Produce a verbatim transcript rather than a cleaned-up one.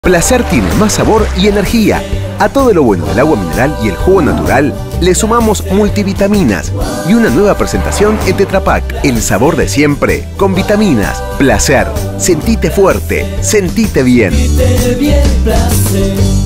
Placer tiene más sabor y energía. A todo lo bueno del agua mineral y el jugo natural le sumamos multivitaminas y una nueva presentación en Tetra Pak. El sabor de siempre con vitaminas. Placer. Sentite fuerte. Sentite bien. Sentite bien, placer.